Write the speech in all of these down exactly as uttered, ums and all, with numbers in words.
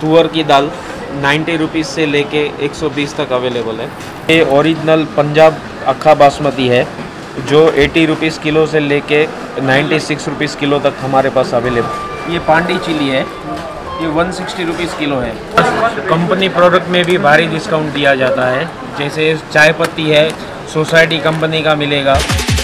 तुअर की दाल ninety rupees से लेके एक सौ बीस तक अवेलेबल है। ये ओरिजिनल पंजाब अक्खा बासमती है जो अस्सी रुपीज़ किलो से लेके छियानवे रुपीज़ किलो तक हमारे पास अवेलेबल। ये पांडी चिली है, ये एक सौ साठ रुपीज़ किलो है। कंपनी प्रोडक्ट में भी भारी डिस्काउंट दिया जाता है, जैसे चाय पत्ती है सोसाइटी कंपनी का मिलेगा।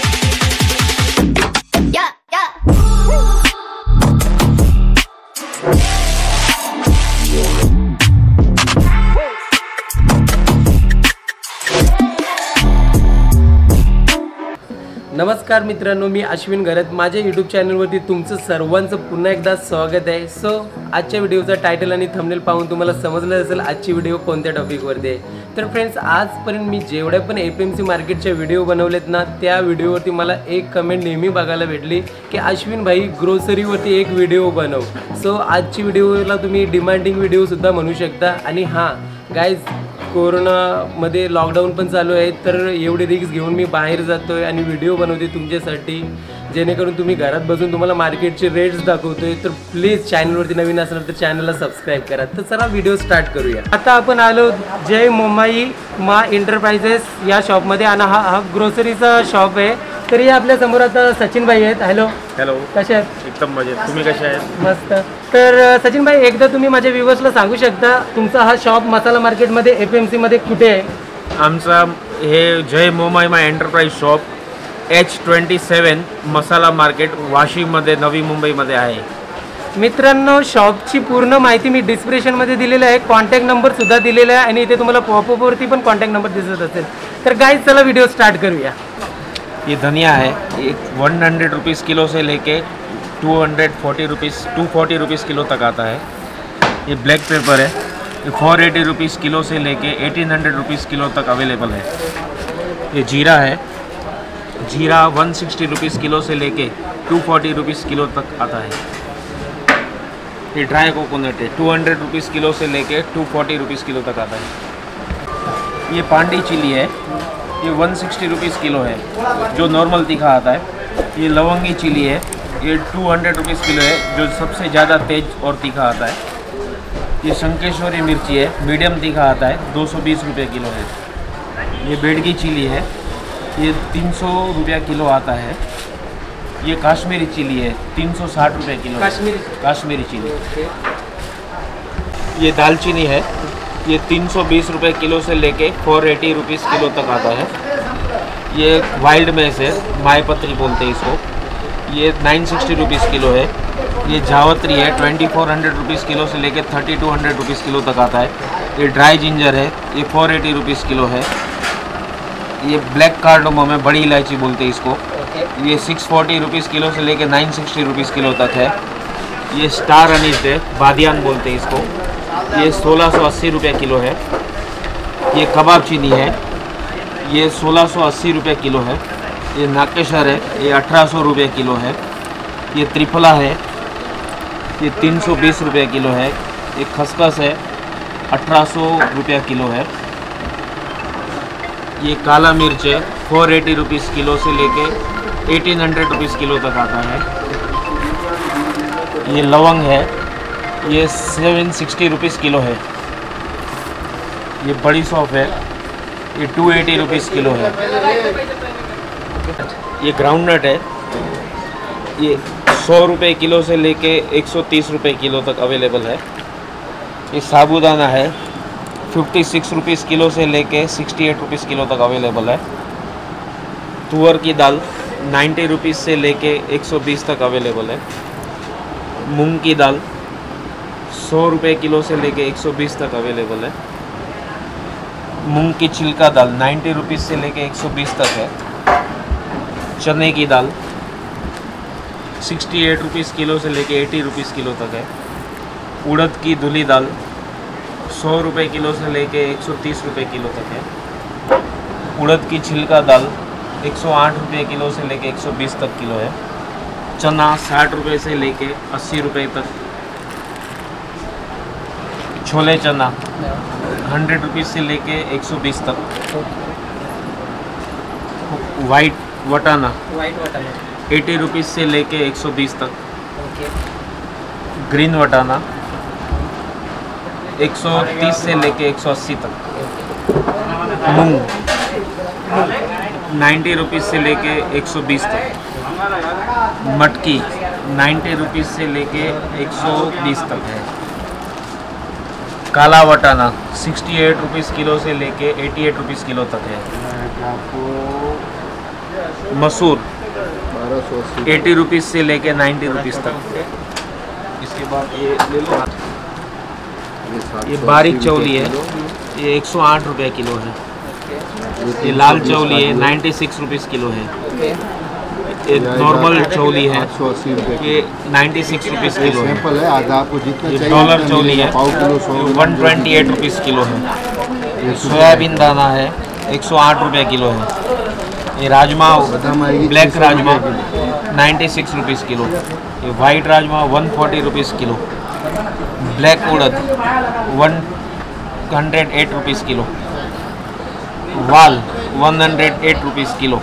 नमस्कार मित्रांनो, मी अश्विन घरत माझ्या यूट्यूब चॅनलवरती तुमचं सर्वांचं पुन्हा एकदा स्वागत आहे। सो आजच्या व्हिडिओचा टायटल आणि थंबनेल पाहून तुम्हाला समजलं असेल आजची व्हिडिओ कोणत्या टॉपिकवरती आहे। तर फ्रेंड्स, आजपर्यंत मी जेवढ्या पण एपीएमसी मार्केटच्या व्हिडिओ बनवलेत ना, त्या व्हिडिओवरती मला एक कमेंट नेहमी बघायला भेटली की अश्विन भाई ग्रोसरीवरती एक व्हिडिओ बनव। सो आजची व्हिडिओला तुम्ही डिमांडिंग व्हिडिओसुद्धा म्हणू शकता। आणि हां गाईज, कोरोनामध्ये लॉकडाऊन पण चालू आहे, तर एवढे रिस्क घेऊन मी बाहेर जातो आहे आणि व्हिडिओ बनवते तुमच्यासाठी, जेणेकरून तुम्ही घरात बसून तुम्हाला मार्केटचे रेट्स दाखवतो आहे। तर प्लीज चॅनलवरती नवीन असणार तर चॅनलला सबस्क्राईब करा। तर चला व्हिडिओ स्टार्ट करूया। आता आपण आलो जय मोमाई मा एंटरप्राइजेस या शॉपमध्ये, आणि हा हा ग्रोसरीचा शॉप आहे। तर या आपल्या समोर आता सचिन भाई आहेत। हॅलो हॅलो, कसे आहेत? एकदम मजेत, तुम्ही कसे आहेत? मस्त। तर सचिन भाई, एकदा तुम्ही माझ्या व्ह्यूअर्सला सांगू शकता तुमचा हा शॉप मसाला मार्केटमध्ये एपीएमसी मध्ये कुठे आहे? आमचा हे Jai Momaima enterprise shop H twenty seven masala market वाशीमध्ये, नवी मुंबईमध्ये आहे। मित्रांनो, शॉपची पूर्ण माहिती मी डिस्क्रिप्शनमध्ये दिलेली आहे, कॉन्टॅक्ट नंबर सुद्धा दिलेला आहे, आणि इथे तुम्हाला पॉपअपवरती पण कॉन्टॅक्ट नंबर दिसत असेल। तर गाईज चला व्हिडिओ स्टार्ट करूया। ये धनिया है, एक वन हंड्रेड रुपीज़ किलो से लेके two hundred forty rupees two forty rupees kilo तक आता है। ये ब्लैक पेपर है, ये फोर एटी रुपीज़ किलो से लेके एटीन हंड्रेड रुपीज़ किलो तक अवेलेबल है। ये जीरा है, जीरा वन सिक्सटी रुपीज़ किलो से लेके टू फोर्टी रुपीज़ किलो तक आता है। ये ड्राई कोकोनट है, टू हंड्रेड रुपीज़ किलो से लेके टू फोर्टी रुपीज़ किलो तक आता है। ये पांडी चिली है, ये वन सिक्सटी रुपीज़ किलो है जो नॉर्मल तीखा आता है। ये लवंगी चिली है, ये टू हंड्रेड रुपीज़ किलो है जो सबसे ज़्यादा तेज और तीखा आता है। ये शंकेश्वरी मिर्ची है, मीडियम तीखा आता है, दो सौ बीस रुपये किलो है। ये बेडगी चिली है, ये तीन सौ रुपये किलो आता है। ये काश्मीरी चिली है, तीन सौ साठ रुपये किलो। काश्मीरी काश्मीरी चिली। ये दालचीनी है, ये तीन सौ बीस रुपये किलो से लेके फोर एटी रुपीज़ किलो तक आता है। ये वाइल्ड मेस है, मायपत्री बोलते हैं इसको, ये नाइन सिक्सटी रुपीज़ किलो है। ये जावत्री है, twenty four hundred rupees kilo से लेके thirty two hundred rupees kilo तक आता है। ये ड्राई जिंजर है, ये फोर एटी रुपीज़ किलो है। ये ब्लैक कार्डमम है, बड़ी इलायची बोलते हैं इसको, ये सिक्स फोर्टी रुपीज़ किलो से लेके नाइन सिक्सटी रुपीज़ किलो तक है। ये स्टार अनीस है, बादियान बोलते हैं इसको, ये सोलह सौ अस्सी रुपये किलो है। ये कबाब चीनी है, ये सोलह सौ अस्सी रुपये किलो है। ये नाकेशर है, ये अठारह सौ रुपये किलो है। ये त्रिफला है, ये तीन सौ बीस रुपये किलो है। ये खसखस है, अठारह सौ रुपये किलो है। ये काला मिर्च है, फोर एटी रुपीज़ किलो से लेके एटीन हंड्रेड रुपीज़ किलो तक आता है। ये लवंग है, ये सेवन सिक्सटी रुपीज़ किलो है। ये बड़ी सौंफ है, ये टू एटी रुपीज़ किलो है। ये ग्राउंडनट है, ये सौ रुपये किलो से लेके एक सौ तीस रुपये किलो तक अवेलेबल है। ये साबूदाना है, फिफ्टी सिक्स रुपीज़ किलो से लेके सिक्सटी एट रुपीज़ किलो तक अवेलेबल है। तुअर की दाल नाइन्टी रुपीज़ से लेके एक सौ बीस तक अवेलेबल है। मूंग की दाल सौ रुपये किलो से लेके एक सौ बीस तक अवेलेबल है। मूंग की छिलका दाल नाइन्टी रुपीज़ से लेके एक सौ बीस तक है। चने की दाल सिक्सटी एट रुपीज़ किलो से लेके एटी रुपीज़ किलो तक है। उड़द की धुली दाल सौ रुपये किलो से लेके एक सौ तीस रुपये किलो तक है। उड़द की छिलका दाल एक सौ आठ रुपये किलो से लेके एक सौ बीस तक किलो है। चना साठ रुपये से लेके अस्सी रुपये तक। छोले चना हंड्रेड रुपीज़ से लेके एक सौ बीस तक। वाइट वटाना वाइट वटाना एटी रुपीज़ से लेके एक सौ बीस तक। ग्रीन वटाना एक सौ तीस से लेके एक सौ अस्सी तक। मूंग नाइन्टी रुपीज़ से लेके एक सौ बीस तक। मटकी नाइन्टी रुपीज़ से लेके एक सौ बीस तक है। काला वटाना सिक्सटी एट रुपीज़ किलो से लेके एटी एट रुपीज़ किलो तक है। मसूर एटी रुपीज़ से लेके नाइन्टी रुपीज़ तक। इसके बाद ये ले लो, ये बारीक चौली है, ये एक सौ आठ रुपये किलो है। ये लाल चौली है, नाइन्टी सिक्स रुपीज़ किलो है। ये नॉर्मल चौली है, ये नाइन्टी सिक्स रुपीज़ किलो है। ये डॉलर चौली है, one twenty eight rupees kilo है। सोयाबीन दाना है, एक सौ आठ रुपये किलो है। ये राजमा ब्लैक राजमा नाइन्टी सिक्स रुपीज़ किलो। ये वाइट राजमा one forty rupees kilo. Black उड़द one hundred eight rupees kilo. वाल one hundred eight rupees kilo.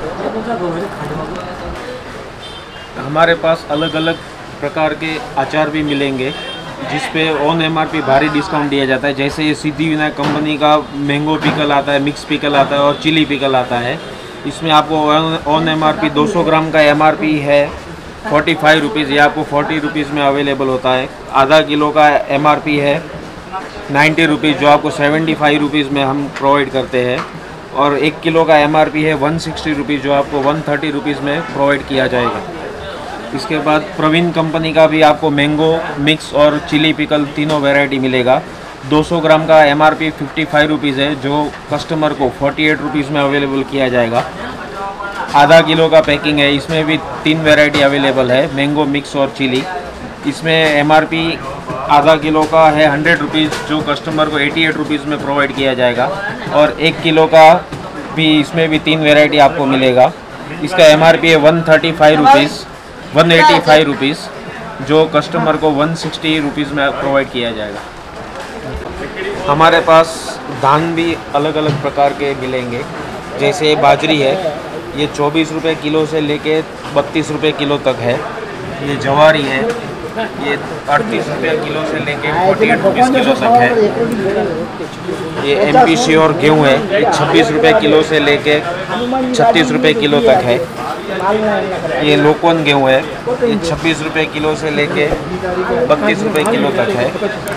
हमारे पास अलग अलग प्रकार के अचार भी मिलेंगे जिस पे ऑन एम आर पी भारी डिस्काउंट दिया जाता है। जैसे ये सिद्धिविनायक कंपनी का मैंगो पिकल आता है, मिक्स पिकल आता है और चिली पिकल आता है। इसमें आपको ऑन एम आर पी दो सौ ग्राम का एम आर पी है फोर्टी फाइव रुपीज़, ये आपको फोर्टी रुपीज़ में अवेलेबल होता है। आधा किलो का एम आर पी है नाइन्टी रुपीज़, जो आपको सेवेंटी फाइव रुपीज़ में हम प्रोवाइड करते हैं। और एक किलो का एम आर पी है वन सिक्सटी रुपीज़, जो आपको वन थर्टी रुपीज़ में प्रोवाइड किया जाएगा। इसके बाद प्रवीण कंपनी का भी आपको मैंगो मिक्स और चिली पिकल तीनों वैरायटी मिलेगा। दो सौ ग्राम का M R P fifty five rupees है, जो कस्टमर को फोर्टी एट रुपीज़ में अवेलेबल किया जाएगा। आधा किलो का पैकिंग है, इसमें भी तीन वैरायटी अवेलेबल है, मैंगो मिक्स और चिली। इसमें एम आर पी आधा किलो का है हंड्रेड रुपीज़, जो कस्टमर को एटी एट रुपीज़ में प्रोवाइड किया जाएगा। और एक किलो का भी इसमें भी तीन वैरायटी आपको मिलेगा। इसका एम आर पी है one thirty five rupees one eighty five rupees, जो कस्टमर को वन सिक्सटी रुपीज़ में प्रोवाइड किया जाएगा। हमारे पास धान भी अलग अलग प्रकार के मिलेंगे। जैसे बाजरी है, ये चौबीस रुपये किलो से लेके बत्तीस रुपये किलो तक है। ये जवारी है, ये अड़तीस रुपये किलो से लेके फोर्टी एट रुपीज़ किलो तक है। ये एम पी श्योर गेहूँ है, ये छब्बीस रुपये किलो से लेके छत्तीस रुपये किलो तक है। ये लोकवन गेहूँ है, ये छब्बीस रुपये किलो से लेके बत्तीस रुपये किलो तक है।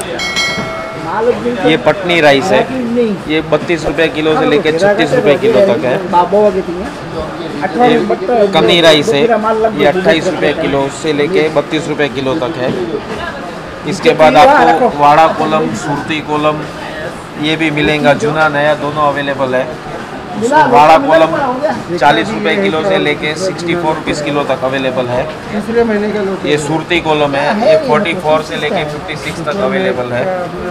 ये पटनी राइस है, ये बत्तीस रुपये किलो से लेके छत्तीस रुपये किलो तक है। ये कनी राइस है, ये अट्ठाईस रुपये किलो से लेके बत्तीस रुपये किलो तक है। इसके बाद आपको वाड़ा कोलम, सुरती कोलम ये भी मिलेगा, जूना नया दोनों अवेलेबल है। वाड़ा कोलम चालीस रुपये किलो से लेके सिक्सटी फोर रुपीज़ किलो तक अवेलेबल है। ये सुरती कोलम है, ये फोर्टी फोर से लेके फिफ्टी सिक्स तक अवेलेबल है।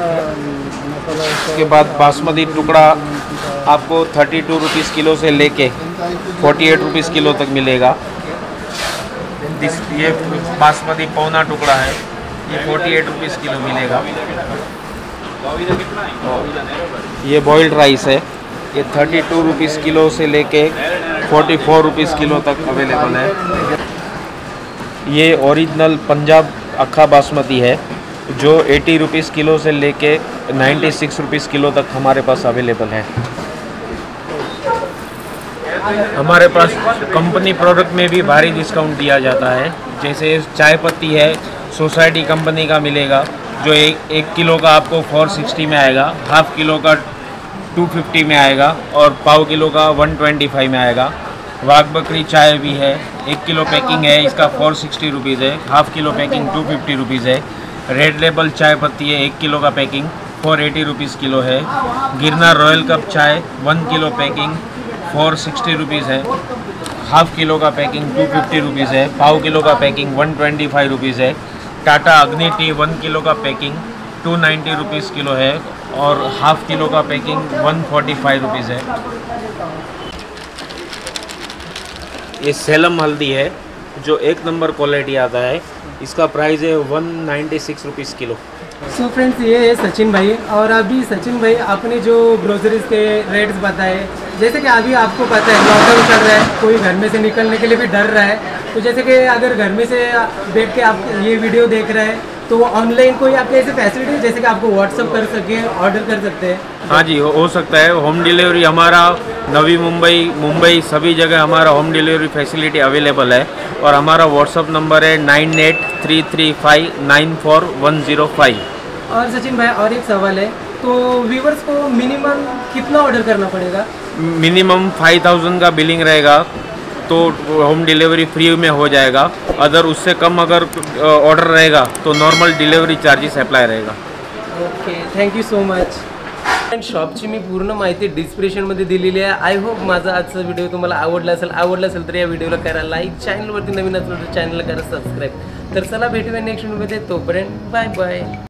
इसके बाद बासमती टुकड़ा आपको थर्टी टू रुपीज़ किलो से लेके फोर्टी एट रुपीज़ किलो तक मिलेगा। ये बासमती पौना टुकड़ा है, ये फोर्टी एट रुपीज़ किलो मिलेगा। ये बॉइल्ड राइस है, ये थर्टी टू रुपीज़ किलो से लेके फोर्टी फोर रुपीज़ किलो तक अवेलेबल है। ये ओरिजिनल पंजाब अक्खा बासमती है, जो एटी रुपीज़ किलो से लेके नाइन्टी सिक्स रुपीज़ किलो तक हमारे पास अवेलेबल है। हमारे पास कंपनी प्रोडक्ट में भी भारी डिस्काउंट दिया जाता है। जैसे चाय पत्ती है, सोसाइटी कंपनी का मिलेगा, जो एक एक किलो का आपको फोर सिक्सटी में आएगा, हाफ किलो का टू फिफ्टी में आएगा और पाव किलो का वन ट्वेंटी फाइव में आएगा। वाघ बकरी चाय भी है, एक किलो पैकिंग है, इसका फोर सिक्सटी रुपीज़ है। Half kilo packing two fifty rupees है। रेड लेबल चाय पत्ती है, एक किलो का packing four eighty rupees kilo है। गिरनार रॉयल कप चाय one kilo packing four sixty rupees है। हाफ किलो का पैकिंग टू फिफ्टी रुपीज़ है। पाव किलो का packing one twenty five rupees है। Tata Agni tea one kilo का packing two ninety rupees kilo है और हाफ किलो का packing one forty five rupees है। ये सेलम हल्दी है, जो एक नंबर क्वालिटी आता है, इसका प्राइस है one ninety six rupees kilo. So friends, ये है सचिन भाई। और अभी सचिन भाई आपने जो ग्रोसरीज के रेट्स बताए, जैसे कि अभी आपको पता है लॉकडाउन चल रहा है, कोई घर में से निकलने के लिए भी डर रहा है। तो जैसे कि अगर घर में से बैठ के आप ये वीडियो देख रहे हैं तो ऑनलाइन कोई आपके ऐसे फैसिलिटी है जैसे कि आपको व्हाट्सअप कर सके, ऑर्डर कर सकते हैं? हाँ जी, हो, हो सकता है। होम डिलीवरी हमारा नवी मुंबई, मुंबई सभी जगह हमारा होम डिलीवरी फैसिलिटी अवेलेबल है। और हमारा व्हाट्सअप नंबर है nine eight three three five nine four one zero five. और सचिन भाई और एक सवाल है, तो व्यूवर्स को मिनिमम कितना ऑर्डर करना पड़ेगा? मिनिमम फाइव थाउजेंड का बिलिंग रहेगा तो होम डिलीवरी फ्री में हो जाएगा। अगर उससे कम अगर ऑर्डर रहेगा तो नॉर्मल डिलीवरी चार्जेस अप्लाई रहेगा। Okay, thank you so much. And शॉपची मी पूर्ण माहिती डिस्क्रिप्शनमध्ये दिलेली आहे. आय होप माझा आजचा व्हिडिओ तुम्हाला आवडला असेल. आवडला असेल तर या व्हिडिओला करा लाईक, चॅनलवरती नवीन असेल तर चॅनलला करा सबस्क्राईब. तर चला भेटूया नेक्स्ट व्हिडिओमध्ये. तोपर्यंत बाय बाय.